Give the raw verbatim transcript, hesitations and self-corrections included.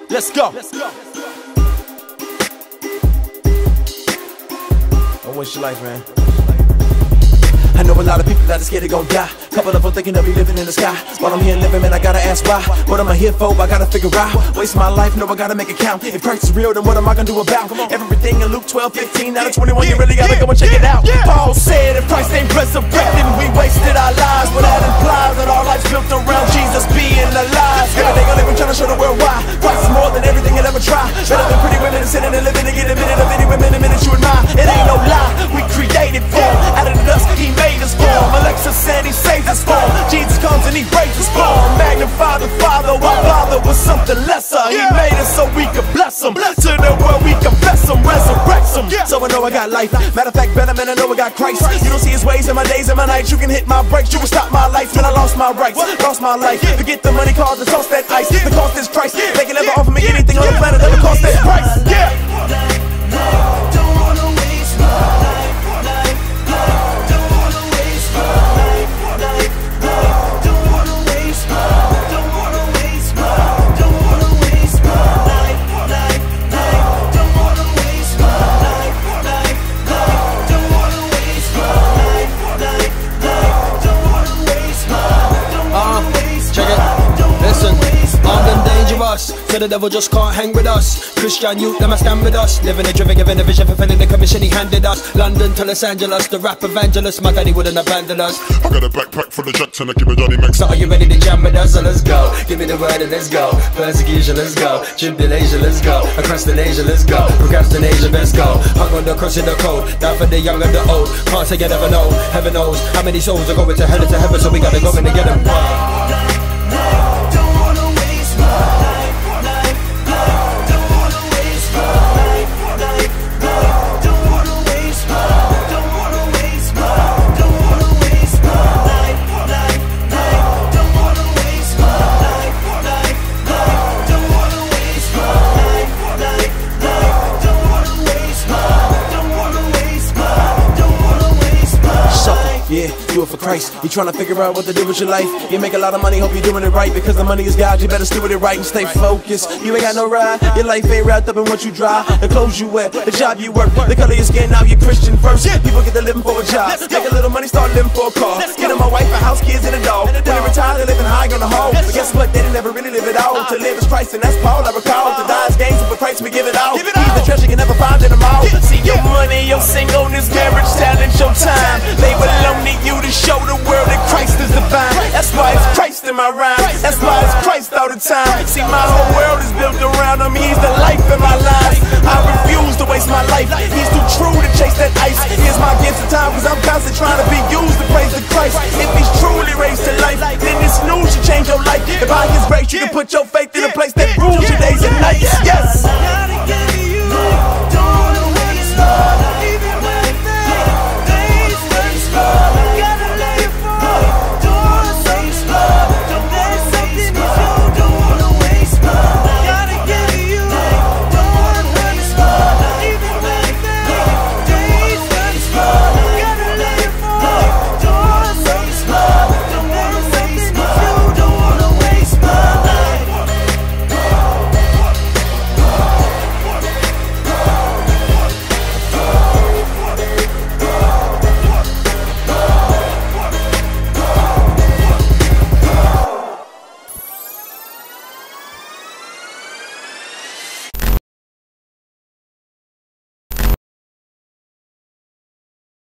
Let's go. Don't waste your life, man. I know a lot of people that are scared they gon' die. Couple of them thinking they'll be living in the sky. While I'm here living, man, I gotta ask why. What am I here for? I gotta figure out. Waste my life, no, I gotta make it count. If Christ is real, then what am I gonna do about everything in Luke twelve, fifteen? Out of twenty-one, you really gotta go and check it out. Paul said if Christ ain't resurrected, we wasted our lives. But that implies that our life's built around Jesus being alive. Every day I live, I'm trying to show the world why Christ is more than everything you'll ever try. Better than pretty women and sitting and living to get a minute of any women, a minute you admire. It ain't no lie, we created for him. Out of the dust, he made us for him. Alexa said he saved us for him. Jesus comes and he breaks us for him. Magnify the Father, our Father was something lesser. He made us so we could bless him. To the world we confess him, resurrect him. So I know I got life. Matter of fact, better man, I know I got Christ. You don't see his ways in my days and my nights. You can hit my brakes, you can stop my life. Man, I lost my rights, lost my life. Forget the money, cause it's cost that ice. The cost is Christ. They can never offer me anything on the planet that will cost that price. Yeah. Don't wanna waste my life. Don't wanna waste my life. Don't wanna waste my life. Don't wanna waste my life. Don't wanna waste my life. Don't wanna waste my life. Don't wanna waste my life. Don't wanna waste my life. Uh, check it. Listen, armed and dangerous, so the devil just can't hang with us. Christian youth, them a stand with us. Living a driven, giving a vision, fulfilling the commission he handed us. London to Los Angeles, the rap evangelist. My daddy wouldn't abandon us. I got a backpack full of jacks and I keep a Johnny Max. So are you ready to jam with us? So let's go. Give me the word and let's go. Persecution, let's go. Tribulation, let's go. Across the nation, let's go. Procrastination, let's go. Hung on the cross in the code. Down for the young and the old. Can't say you never know. Heaven knows how many souls are going to hell and to heaven. So we gotta go in to get them. Don't wanna waste my life. Don't wanna waste my life. Don't wanna waste my life. Don't wanna waste my life. Don't wanna waste my life. Don't wanna waste my life. Don't wanna waste my life. Don't wanna waste my life. Don't wanna waste my life. Don't wanna waste my life. Yeah, do it for Christ. You trying to figure out what to do with your life. You make a lot of money, hope you're doing it right. Because the money is God, you better steward it right and stay focused. You ain't got no ride, your life ain't wrapped up in what you drive. The clothes you wear, the job you work, the color of your skin, now you're Christian first. People get to living for a job, make a little money, start living for a car. Get my wife, a house, kids, and a dog. When they retire, they're living high on the hole. But guess what, they didn't ever really live it all. To live is Christ, and that's Paul, I recall. To die is gain, so for Christ we give it all. He's the treasure you can never find in them all. See your money, your singleness, marriage, talent, your time. They belong to you to show the world that Christ is divine. That's why it's Christ in my rhyme. That's why it's Christ all the time. See, my whole world is built around him. He's the life in my life. I refuse to waste my life. He's too true to chase that ice. Here's my gift of time, cause I'm constantly trying to be used to praise the Christ. If he's truly raised to life, then this news should change your life. If by his grace you can put your faith